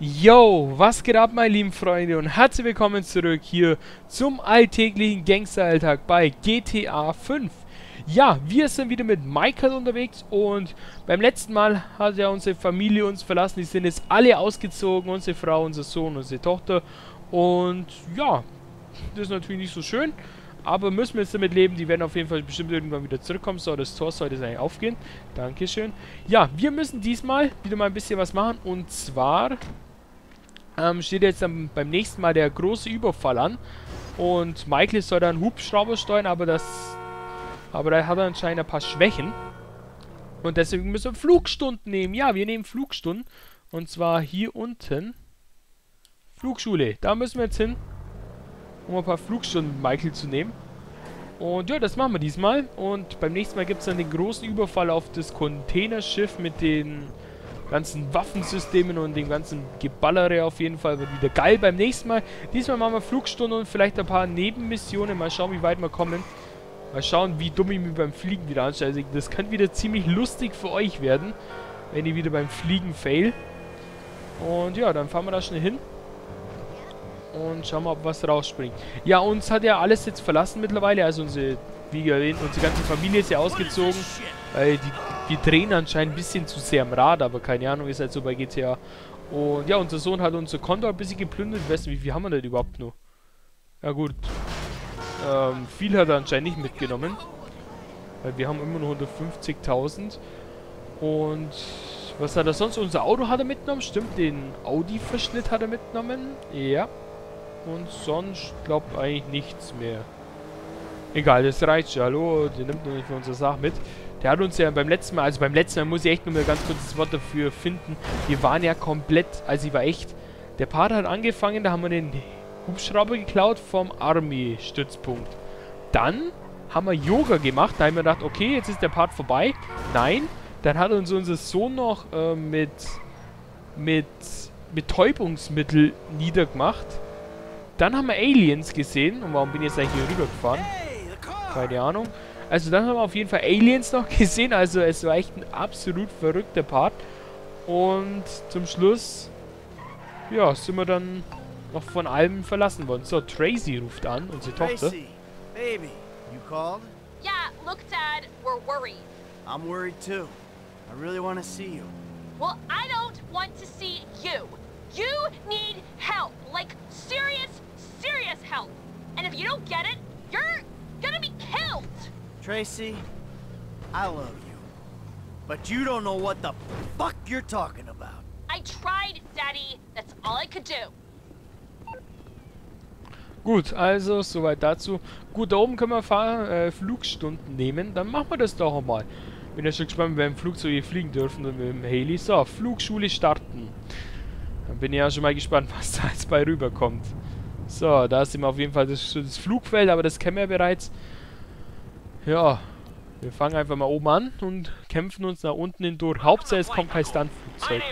Yo, was geht ab, meine lieben Freunde, und herzlich willkommen zurück hier zum alltäglichen Gangsteralltag bei GTA 5. Ja, wir sind wieder mit Michael unterwegs und beim letzten Mal hat ja unsere Familie uns verlassen. Die sind jetzt alle ausgezogen, unsere Frau, unser Sohn, unsere Tochter. Und ja, das ist natürlich nicht so schön, aber müssen wir jetzt damit leben. Die werden auf jeden Fall bestimmt irgendwann wieder zurückkommen. So, das Tor sollte jetzt eigentlich aufgehen. Dankeschön. Ja, wir müssen diesmal wieder mal ein bisschen was machen, und zwar steht jetzt beim nächsten Mal der große Überfall an. Und Michael soll dann Hubschrauber steuern, aber da hat er anscheinend ein paar Schwächen. Und deswegen müssen wir Flugstunden nehmen. Ja, wir nehmen Flugstunden. Und zwar hier unten. Flugschule. Da müssen wir jetzt hin, um ein paar Flugstunden mit Michael zu nehmen. Und ja, das machen wir diesmal. Und beim nächsten Mal gibt es dann den großen Überfall auf das Containerschiff mit den ganzen Waffensystemen und dem ganzen Geballere. Auf jeden Fall wird wieder geil beim nächsten Mal. Diesmal machen wir Flugstunden und vielleicht ein paar Nebenmissionen. Mal schauen, wie weit wir kommen. Mal schauen, wie dumm ich mich beim Fliegen wieder anstelle. Also das kann wieder ziemlich lustig für euch werden, wenn ich wieder beim Fliegen fail. Und ja, dann fahren wir da schnell hin und schauen mal, ob was rausspringt. Ja, uns hat ja alles jetzt verlassen mittlerweile. Also wie erwähnt, unsere ganze Familie ist ja ausgezogen. Weil die drehen anscheinend ein bisschen zu sehr am Rad, aber keine Ahnung, ist halt so bei GTA. Und ja, unser Sohn hat unser Konto ein bisschen geplündert. Ich weiß nicht, wie viel haben wir denn überhaupt noch? Ja gut. Viel hat er anscheinend nicht mitgenommen. Weil wir haben immer nur 150.000. Und was hat er sonst? Unser Auto hat er mitgenommen. Stimmt, den Audi-Verschnitt hat er mitgenommen. Ja. Und sonst, glaubt eigentlich nichts mehr. Egal, das reicht schon. Hallo, der nimmt noch nicht für unsere Sache mit. Der hat uns ja beim letzten Mal, muss ich echt nur mal ganz kurz das Wort dafür finden. Wir waren ja komplett, also ich war echt, der Part hat angefangen, da haben wir den Hubschrauber geklaut vom Army-Stützpunkt. Dann haben wir Yoga gemacht, da haben wir gedacht, okay, jetzt ist der Part vorbei. Nein, dann hat uns unser Sohn noch mit Betäubungsmittel niedergemacht. Dann haben wir Aliens gesehen. Und warum bin ich jetzt eigentlich hier rübergefahren? Keine Ahnung. Also dann haben wir auf jeden Fall Aliens noch gesehen. Also es war echt ein absolut verrückter Part. Und zum Schluss, ja, sind wir dann noch von allem verlassen worden. So, Tracy ruft an, unsere Tochter. Tracy, baby, you called? Yeah, look, Dad, we're worried. I'm worried too. I really want to see you. Well, I don't want to see you. You need help, like serious help. And if you don't get it, you're gonna be killed. Tracy, I love you. But you don't know what the fuck you're talking about. I tried, Daddy. That's all I could do. Gut, also soweit dazu. Gut, da oben können wir Flugstunden nehmen. Dann machen wir das doch einmal. Bin ja schon gespannt, wenn wir im Flugzeug fliegen dürfen und mit dem Haley. So, Flugschule starten. Dann bin ich ja schon mal gespannt, was da jetzt bei rüberkommt. So, da ist immer auf jeden Fall das Flugfeld, aber das kennen wir bereits. Ja, wir fangen einfach mal oben an und kämpfen uns nach unten hindurch. Hauptsache es kommt kein Stuntflugzeug.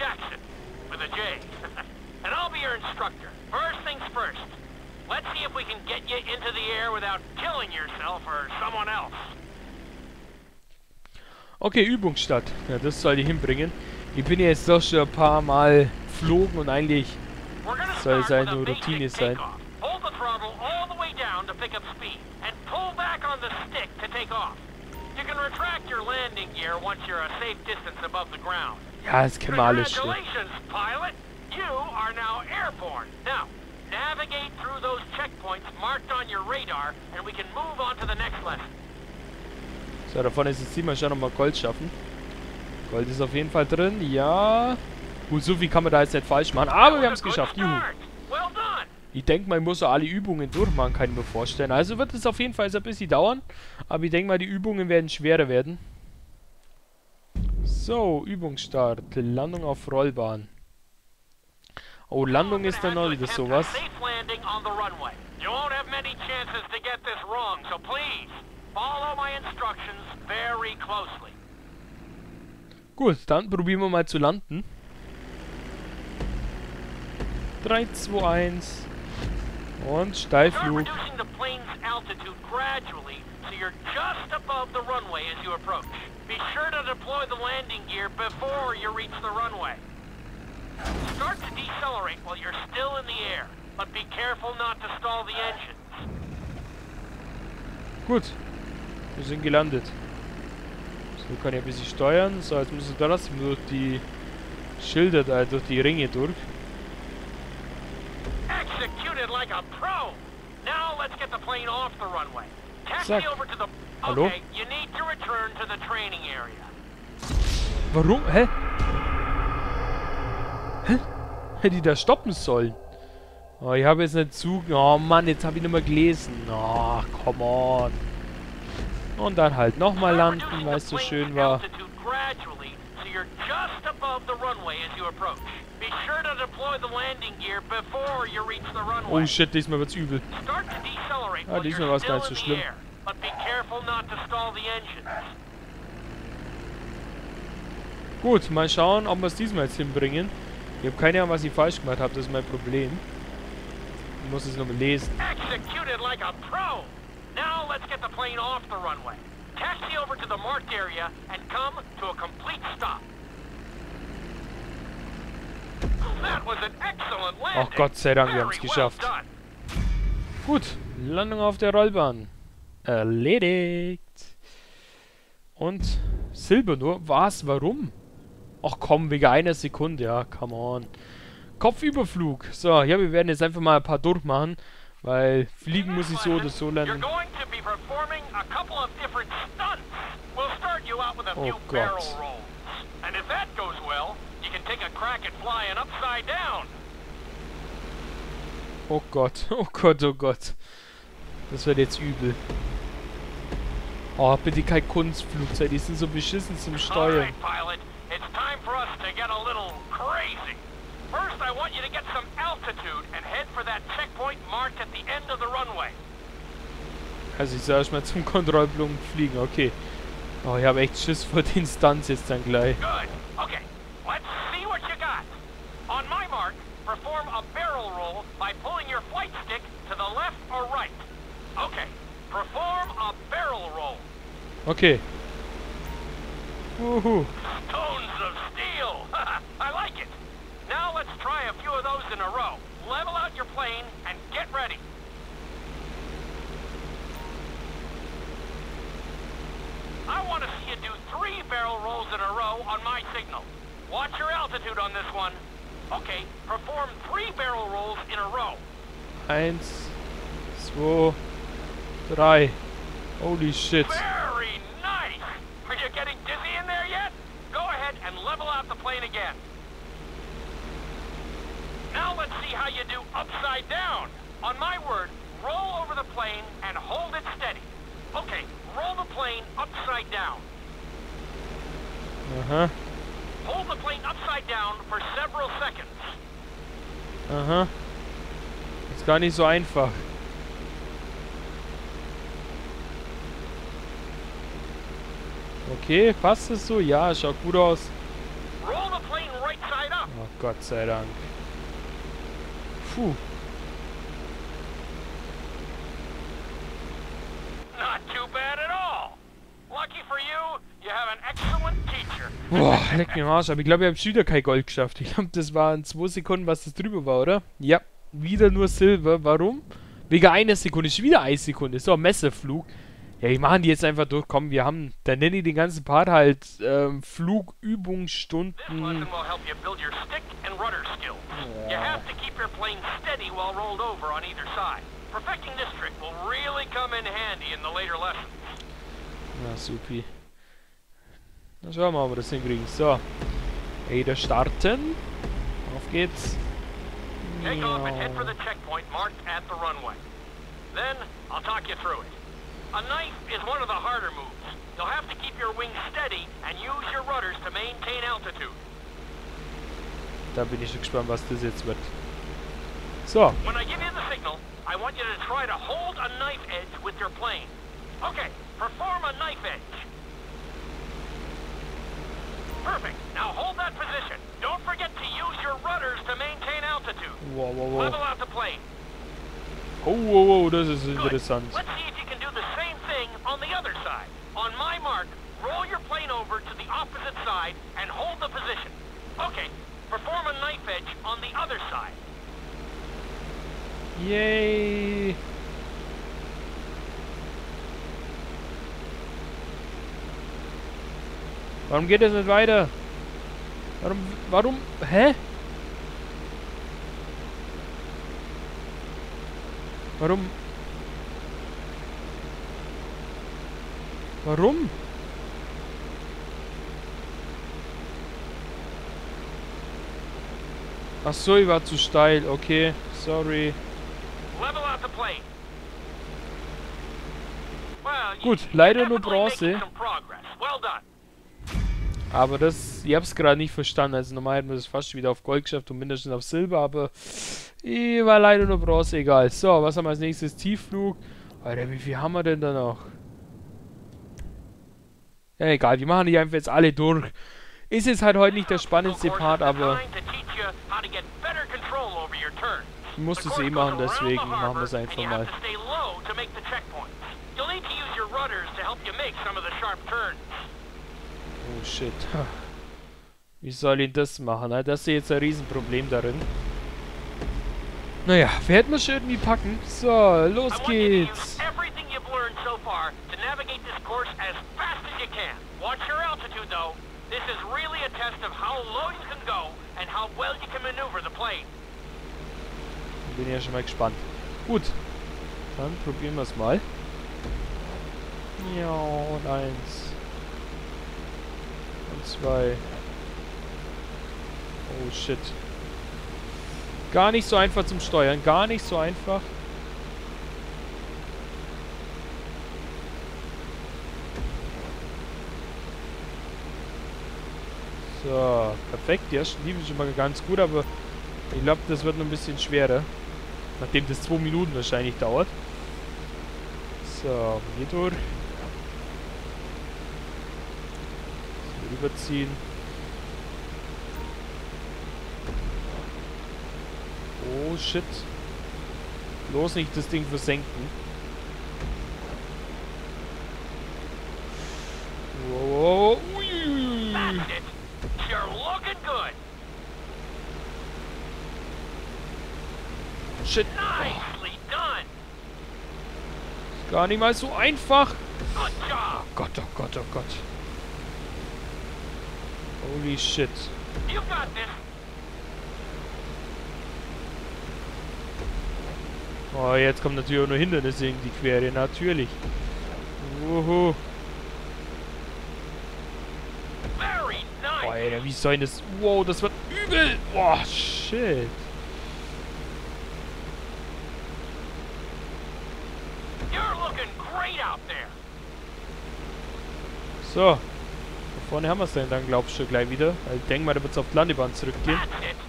Okay, Übungsstadt. Ja, das soll die hinbringen. Ich bin jetzt doch schon ein paar Mal geflogen und eigentlich soll es eine Routine sein. Ja, das kennen wir alles schon. So, da vorne ist das Ziel. Mal schauen, ob wir Gold schaffen. Gold ist auf jeden Fall drin. Ja. Gut, so viel kann man da jetzt nicht falsch machen. Aber wir haben es geschafft. Juhu. Ich denke mal, ich muss so alle Übungen durchmachen, kann ich mir vorstellen. Also wird es auf jeden Fall ein bisschen dauern. Aber ich denke mal, die Übungen werden schwerer werden. So, Übungsstart. Landung auf Rollbahn. Oh, Landung ist dann noch wieder sowas. Gut, dann probieren wir mal zu landen. 3, 2, 1. Und Steilflug. Start to decelerate while you're still in the air, but be careful not to stall the engines. Gut. Wir sind gelandet. So, kann ich ein bisschen steuern. So, jetzt müssen wir trotzdem durch die Schilder da, durch die Ringe durch. Executed like a pro. Now let's get the plane off the runway. Taxi Zack. over to the... Hallo? Okay, you need to return to the training area. Warum? Hä? Hä? Hätte ich da stoppen sollen? Oh, ich habe jetzt nicht zu... Oh Mann, jetzt habe ich nicht mehr gelesen. Oh, come on. Und dann halt nochmal landen, weil es so schön war. Oh shit, diesmal wird's übel. Ah, diesmal war es gar nicht so schlimm. Gut, mal schauen, ob wir es diesmal jetzt hinbringen. Ich habe keine Ahnung, was ich falsch gemacht habe, das ist mein Problem. Ich muss es nochmal lesen. Executed like a pro. Now let's get the plane off the runway. Taxi over to the marked area and come to a complete stop. That was an excellent landing. Ach Gott sei Dank, wir haben es Very geschafft. well done. Gut, Landung auf der Rollbahn. Erledigt. Und Silber nur? Was? Warum? Ach komm, wegen einer Sekunde. Ja, come on. Kopfüberflug. So, ja, wir werden jetzt einfach mal ein paar durchmachen. Weil fliegen muss ich so oder so lernen. Oh Gott. Oh Gott, oh Gott, oh Gott. Das wird jetzt übel. Oh, bitte kein Kunstflugzeug, die sind so beschissen zum Steuern. First, I want you to get some altitude and head for that checkpoint marked at the end of the runway. Also ich soll erstmal zum Kontrollpunkt fliegen, okay. Oh, ich habe echt Schiss vor den Stunts jetzt dann gleich. Good. Okay, let's see what you got. On my mark, perform a barrel roll by pulling your flight stick to the left or right. Okay, perform a barrel roll. Okay. Wuhu. Stones of steel. I like it. Now let's try a few of those in a row. Level out your plane and get ready. I want to see you do 3 barrel rolls in a row on my signal. Watch your altitude on this one. Okay, perform 3 barrel rolls in a row. 1, 2, 3. Holy shit. Very nice. Are you getting dizzy in there yet? Go ahead and level out the plane again. Now let's see how you do upside down. On my word, roll over the plane and hold it steady. Okay, roll the plane upside down. Aha. Hold the plane upside down for several seconds. Aha. Ist gar nicht so einfach. Okay, passt es so? Ja, schaut gut aus. Roll the plane right side up. Oh, Gott sei Dank. Puh. Not too bad at all. Lucky for you, you have an excellent teacher. Boah, leck mir am Arsch. Aber ich glaube, ich habe schon wieder kein Gold geschafft. Ich glaube, das waren 2 Sekunden, was das drüber war, oder? Ja, wieder nur Silber. Warum? Wegen einer Sekunde. Ist wieder 1 Sekunde. So, Messeflug. Ja, ich machen die jetzt einfach durch. Komm, wir haben, dann nenne ich den ganzen Part halt Flugübungsstunden. This lesson will help you build your stick and rudder skills. You have to keep your plane steady while rolled over on either side. Perfecting this trick will really come in handy in the later lessons. Na, supi. Na, schauen wir mal, ob wir das hinkriegen. So. Wieder starten. Auf geht's. Take off and head for the checkpoint marked at the runway. Then, I'll talk you through it. A knife is one of the harder moves. You'll have to keep your wings steady and use your rudders to maintain altitude. Da bin ich schon gespannt, was das jetzt wird. So. When I give you the signal, I want you to try to hold a knife edge with your plane. Okay, perform a knife edge. Perfect. Now hold that position. Don't forget to use your rudders to maintain altitude. Wow, wow, wow. Level out the plane. Oh, wow, wow, das ist Good. interessant. Let's see if you can do the same thing on the other side. On my mark, roll your plane over to the opposite side and hold the position. Okay, Perform a knife edge on the other side. Yay! Warum geht es nicht weiter? Warum? Hä? Warum? Ach so, ich war zu steil. Okay, sorry. Level out the plate. Well, Gut, leider nur definitely making Bronze. some progress. Well done. Aber das, ich hab's gerade nicht verstanden. Also normal hätten wir das fast wieder auf Gold geschafft und mindestens auf Silber, aber ich war leider nur Bronze, egal. So, was haben wir als nächstes? Tiefflug. Alter, wie viel haben wir denn da noch? Ja, egal, wir machen die einfach jetzt alle durch. Ist jetzt halt heute nicht der spannendste Part, aber ich muss das eh machen, deswegen machen wir es einfach mal. Oh shit. Wie soll ich das machen? Das ist jetzt ein Riesenproblem darin. Naja, wir hätten es schon irgendwie packen. So, los geht's. This is really a test of how low you can go and how well you can maneuver the plane. Bin ja schon mal gespannt. Gut, dann probieren wir es mal. Ja, und 1. Und 2. Oh shit. Gar nicht so einfach zum Steuern, gar nicht so einfach. So, perfekt. Die ersten liefen schon mal ganz gut, aber ich glaube, das wird noch ein bisschen schwerer. Nachdem das 2 Minuten wahrscheinlich dauert. So, hier durch. So, überziehen. Oh, shit. Bloß nicht das Ding versenken. Wow. Ui. That's it. You're looking good. Shit. Nicely done. Ist gar nicht mal so einfach. Good job. Oh Gott, oh Gott, oh Gott. Holy shit. You got this. Oh, jetzt kommt natürlich auch noch Hindernisse in die Quere. Natürlich. Wuhu. Very nice. Boah, Alter, wie soll das... Wow, das wird übel. Boah, shit. You're looking great out there. So. Da vorne haben wir es denn dann, glaubst du, gleich wieder. Ich denke mal, da wird es auf die Landebahn zurückgehen. That's it.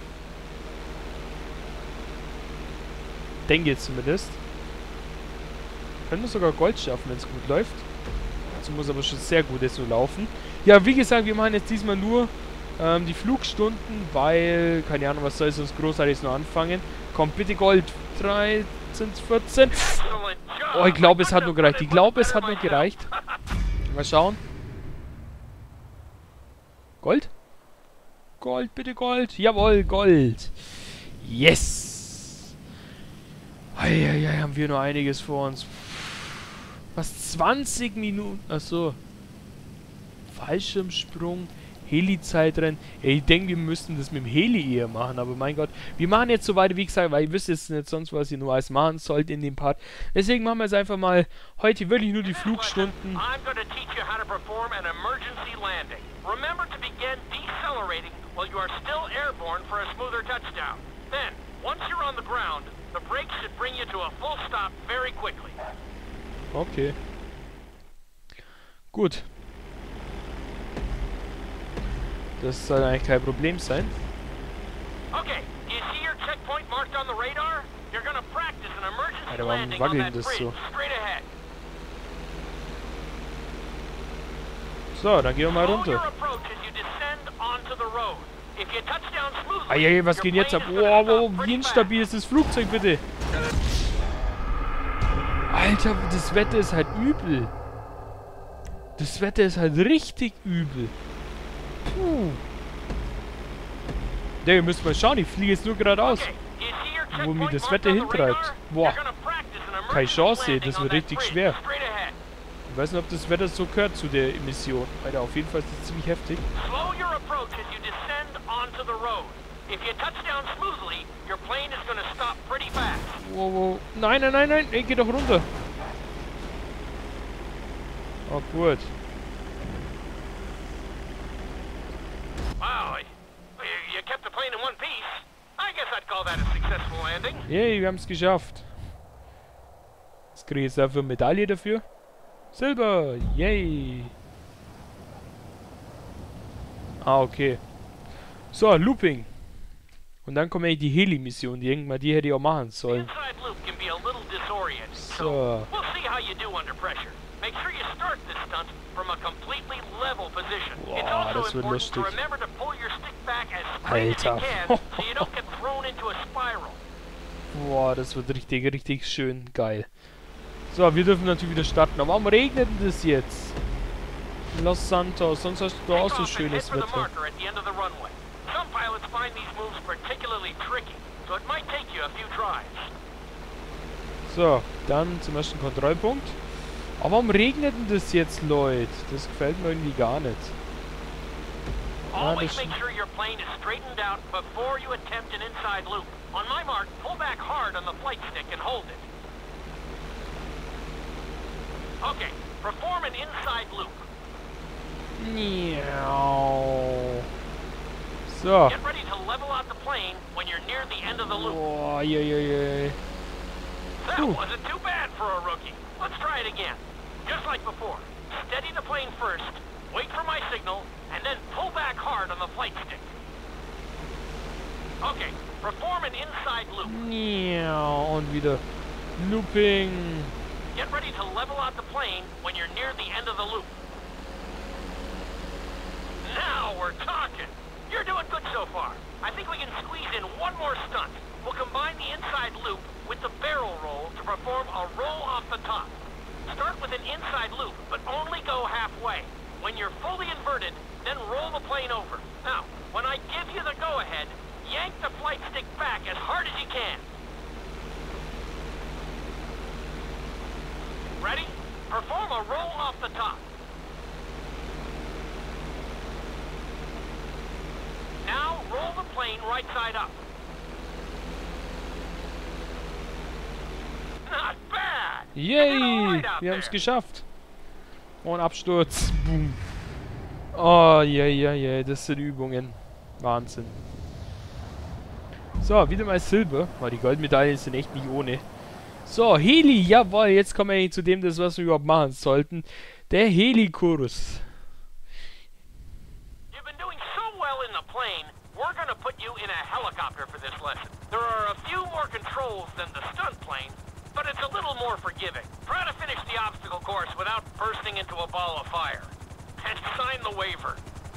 Denke jetzt zumindest. Können wir sogar Gold schaffen, wenn es gut läuft. Dazu muss aber schon sehr gut so laufen. Ja, wie gesagt, wir machen jetzt diesmal nur die Flugstunden, weil, keine Ahnung, was soll sonst großartig noch anfangen. Kommt bitte Gold. 13, 14. Excellent job. Oh, ich glaube, es hat nur gereicht. Ich glaube, es hat nur gereicht. Mal schauen. Gold? Gold, bitte Gold. Jawohl, Gold. Yes. Eieiei, haben wir nur einiges vor uns. Was, 20 Minuten? Achso. Fallschirmsprung, Heli-Zeitrennen. Ich denke, wir müssten das mit dem Heli eher machen, aber mein Gott. Wir machen jetzt so weiter, wie gesagt, weil ich wüsste jetzt nicht sonst, was ihr nur alles machen sollt in dem Part. Deswegen machen wir jetzt einfach mal heute wirklich nur die Flugstunden. I'm going to teach you how to perform an emergency landing. Remember to begin decelerating while you are still airborne for a smoother touchdown. Then, once you're on the ground, the brakes should bring you to a full stop very quickly. Okay. Gut. Das soll eigentlich kein Problem sein. Okay, do you see your checkpoint marked on the radar? You're going to practice an emergency Alter, warum landing on wackelt that das bridge so? straight ahead. So, dann gehen wir mal Slow your runter. approach as you descend onto the road. If you touch down smoothly, Eieiei, was your geht jetzt ab? plane is gonna Wow, stop wie pretty instabil ist das Flugzeug, bitte? Alter, das Wetter ist halt übel. Das Wetter ist halt richtig übel. Puh. Ja, ihr müsst mal schauen, ich fliege jetzt nur geradeaus. Okay, do you see your Wo checkpoint mich das marked Wetter on the hintreibt. radar? Boah. You're gonna practice an Keine emergency Chance, landing das on wird that richtig bridge schwer. straight ahead. Ich weiß nicht, ob das Wetter so gehört zu der Mission. Alter, auf jeden Fall ist das ziemlich heftig. Slow your approach as you descend onto the road. If you touch down smoothly, your plane is gonna stop pretty fast. Wow, wow. Nein, nein, nein, nein. Ey, geh doch runter. Oh, gut. Wow, you kept the plane in one piece. I guess I'd call that a successful landing. Yay, wir haben es geschafft. Jetzt kriege ich jetzt dafür eine Medaille dafür. Silber. Yay. Ah, okay. So, Looping. Und dann kommt eigentlich die Heli-Mission. Die irgendwann, die hätte ich auch machen The sollen. inside loop can be a little disorienting, So. so we'll see how you do under pressure. Make sure you start this stunt from a completely level position. It's Boah, also das wird important to lustig. remember to pull your stick back as straight as you Alter. can, so you don't get thrown into a spiral. Boah, das wird richtig, richtig schön geil. So, wir dürfen natürlich wieder starten. Aber warum regnet denn das jetzt? In Los Santos, sonst hast du da auch Take so off and head schönes for the Wetter. marker at the end of the runway. Some pilots find these moves particularly tricky, so it might take you a few tries. So, dann zum ersten Kontrollpunkt. Aber warum regnet denn das jetzt, Leute? Das gefällt mir irgendwie gar nicht. Always das make sure your plane is straightened out before you attempt an inside loop. On my mark, pull back hard on the flight stick and hold it. Okay, perform an inside loop. Miau. So. Get ready to level out the plane when you're near the end of the loop. Boah, je. That Ooh. wasn't too bad for a rookie. Let's try it again. Just like before. Steady the plane first, wait for my signal, and then pull back hard on the flight stick. Okay, perform an inside loop. Miau. Und wieder Looping. Get ready to level out the plane when you're near the end of the loop. Now we're talking. You're doing good so far. I think we can squeeze in one more stunt. We'll combine the inside loop with the barrel roll to perform a roll off the top. Start with an inside loop, but only go halfway. When you're fully inverted, then roll the plane over. Now, when I give you the go-ahead, yank the flight stick back as hard as you can. Ready? Perform a roll off the top. Now roll the plane right side up. Not bad. You did all Yay! right out Wir haben es there. geschafft. Und Absturz. Boom. Oh, je. Das sind Übungen. Wahnsinn. So, wieder mal Silber. Weil die Goldmedaillen sind echt nicht ohne. So, Heli. Jawohl, jetzt kommen wir eigentlich zu dem, das was wir überhaupt machen sollten. Der Helikurs. You've been doing so well in the plane, we're gonna put you in a helicopter for this lesson. There are a few more controls than the stunt plane, but it's a little more forgiving. Try to finish the obstacle course without bursting into a ball of fire. And sign the waiver.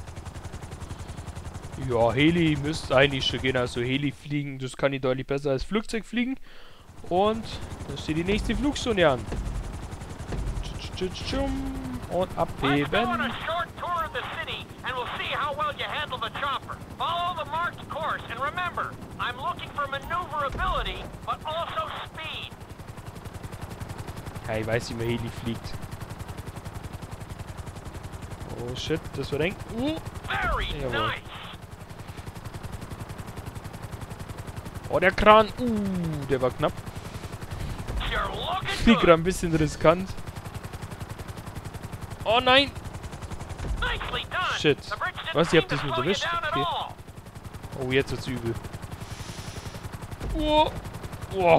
Ja, Heli müsste eigentlich schon gehen. Also Heli fliegen, das kann ich deutlich besser als Flugzeug fliegen. Und da steht die nächste Flugstunde an. Und Let's go on abheben. a short tour of the city, and we'll see how well you handle the chopper. Follow the marked course, and remember, I'm looking for maneuverability, but also speed. Ja, ich weiß, wie man Heli fliegt. Oh shit, das wird eng. Very Jawohl. nice. Oh, der Kran. Der war knapp. You're looking Flieg good. gerade ein bisschen riskant. Oh nein! Nicely done. Shit. The bridge didn't Was, ihr seem habt das to nicht slow you erwischt? down at Okay. all. Oh, jetzt wird's übel. Oh. Oh.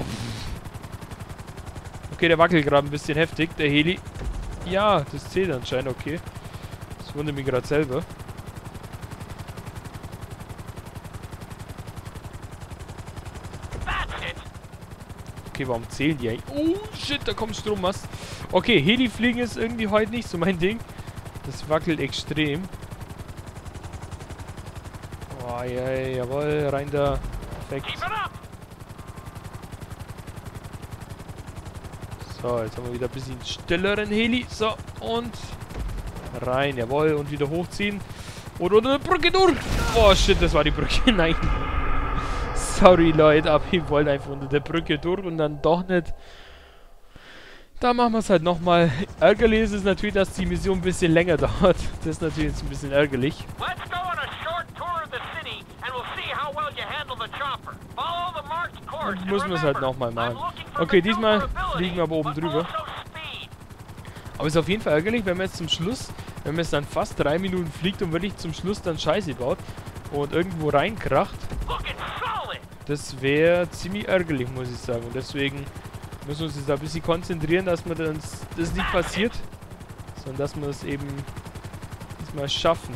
Okay, der wackelt gerade ein bisschen heftig, der Heli. Ja, das zählt anscheinend, okay. Das wundert mich gerade selber. That's it. Okay, warum zählen die eigentlich? Oh, shit, da kommt Strommast. Okay, Heli fliegen ist irgendwie heute nicht so mein Ding. Das wackelt extrem. Oh, ja, jawohl, rein da. Perfekt. Keep it up. So, jetzt haben wir wieder ein bisschen stilleren Heli. So, und rein, jawohl, und wieder hochziehen. Und unter der Brücke durch. Oh, shit, das war die Brücke. Nein. Sorry, Leute, aber ich wollte einfach unter der Brücke durch und dann doch nicht. Da machen wir es halt nochmal. Ärgerlich ist es natürlich, dass die Mission ein bisschen länger dauert. Das ist natürlich jetzt ein bisschen ärgerlich. Let's go on a short tour of the city and we'll see how well you handle the chopper. Follow the marked course. Dann müssen wir es halt nochmal machen. Okay, diesmal fliegen wir aber oben drüber. Aber es ist auf jeden Fall ärgerlich, wenn man jetzt zum Schluss, wenn man jetzt dann fast 3 Minuten fliegt und wirklich zum Schluss dann Scheiße baut und irgendwo reinkracht. Das wäre ziemlich ärgerlich, muss ich sagen. Und deswegen müssen wir uns jetzt da ein bisschen konzentrieren, dass mir das nicht passiert, sondern dass wir es eben diesmal schaffen.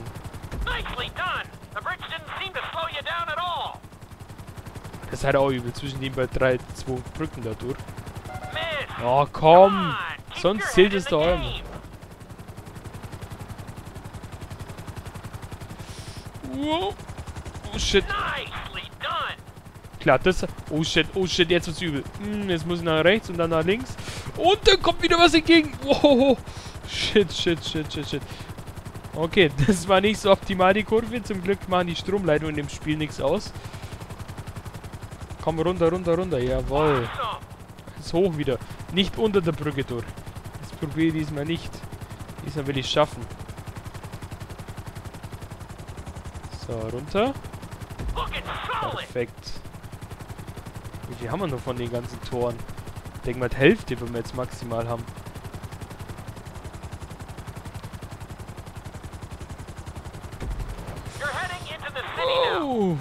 Das ist halt auch übel, zwischen den bei 2 Brücken da durch. Oh, komm! Sonst zählt es doch immer. Wow. Oh shit. Klar, das... Oh shit, jetzt wird's übel. Jetzt muss ich nach rechts und dann nach links. Und dann kommt wieder was entgegen. Wow. Shit. Okay, das war nicht so optimal, die Kurve. Zum Glück machen die Stromleitungen in dem Spiel nichts aus. Komm, runter. Jawohl. Jetzt hoch wieder. Nicht unter der Brücke durch. Das probiere ich diesmal nicht. Diesmal will ich schaffen. So, runter. Perfekt. Wie viel haben wir noch von den ganzen Toren? Ich denke mal, die Hälfte, wenn wir jetzt maximal haben. Oh,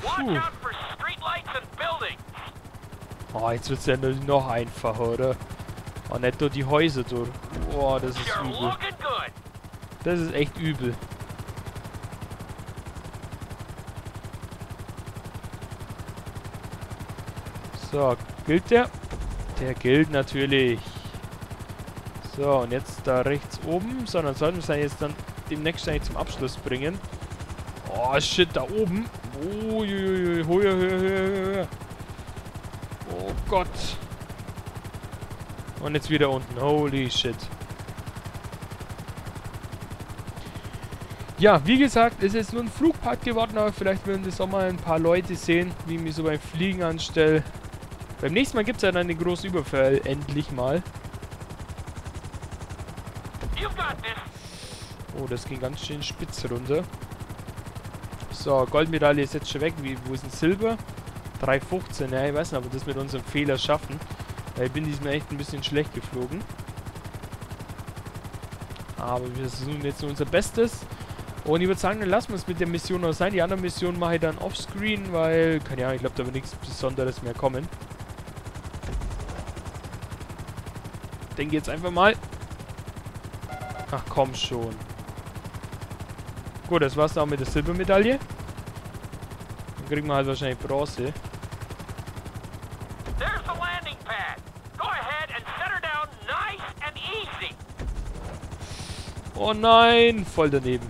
oh, jetzt wird es ja noch einfacher, oder? Oh, nicht nur die Häuser durch. Boah, das ist übel. Das ist echt übel. So, gilt der? Der gilt natürlich. So, und jetzt da rechts oben. So, dann sollten wir es jetzt dann demnächst eigentlich zum Abschluss bringen. Oh, shit, da oben. Uiuiui, höher. Oh Gott. Und jetzt wieder unten. Holy shit. Ja, wie gesagt, es ist nur ein Flugpart geworden, aber vielleicht werden das auch mal ein paar Leute sehen, wie ich mich so beim Fliegen anstelle. Beim nächsten Mal gibt es ja dann den großen Überfall, endlich mal. Oh, das ging ganz schön spitz runter. So, Goldmedaille ist jetzt schon weg. Wo ist ein Silber? 3,15. Ja, ich weiß nicht, ob wir das mit unserem Fehler schaffen. Weil ich bin diesmal echt ein bisschen schlecht geflogen. Aber wir versuchen jetzt nur unser Bestes. Und ich würde sagen, dann lassen wir es mit der Mission noch sein. Die andere Mission mache ich dann offscreen, weil, keine Ahnung, ich glaube, da wird nichts Besonderes mehr kommen. Ich denke jetzt einfach mal. Ach komm schon. Gut, das war's dann auch mit der Silbermedaille. Dann kriegen wir halt wahrscheinlich Bronze. Oh nein, voll daneben.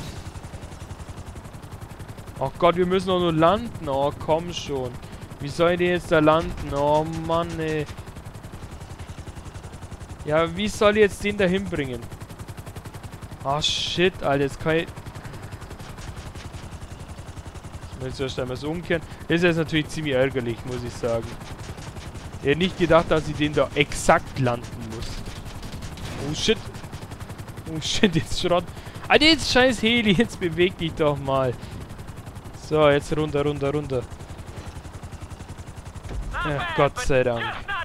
Oh Gott, wir müssen doch nur landen. Oh, komm schon. Wie soll ich denn jetzt da landen? Oh Mann, ey. Ja, wie soll ich jetzt den da hinbringen? Oh shit, Alter, jetzt kann ich... Ich muss erst einmal so umkehren. Das ist jetzt natürlich ziemlich ärgerlich, muss ich sagen. Ich hätte nicht gedacht, dass ich den da exakt landen muss. Oh shit. Oh shit, jetzt Schrott. Alter, jetzt scheiß Heli, jetzt beweg dich doch mal. So, jetzt runter. Ja, Gott sei Dank.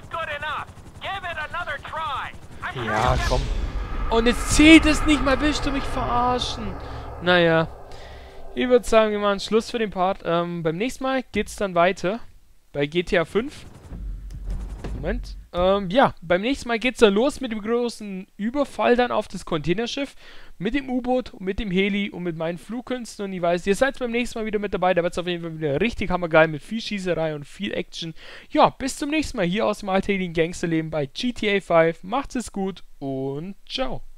Ja, komm. Und jetzt zählt es nicht mal, willst du mich verarschen? Naja. Ich würde sagen, wir machen Schluss für den Part. Beim nächsten Mal geht's dann weiter. Bei GTA 5. Moment. Ja, beim nächsten Mal geht's dann los mit dem großen Überfall dann auf das Containerschiff. Mit dem U-Boot, mit dem Heli und mit meinen Flugkünsten. Und ich weiß, ihr seid beim nächsten Mal wieder mit dabei. Da wird's auf jeden Fall wieder richtig hammergeil mit viel Schießerei und viel Action. Ja, bis zum nächsten Mal hier aus dem alltäglichen Gangsterleben bei GTA 5. Macht's es gut und ciao.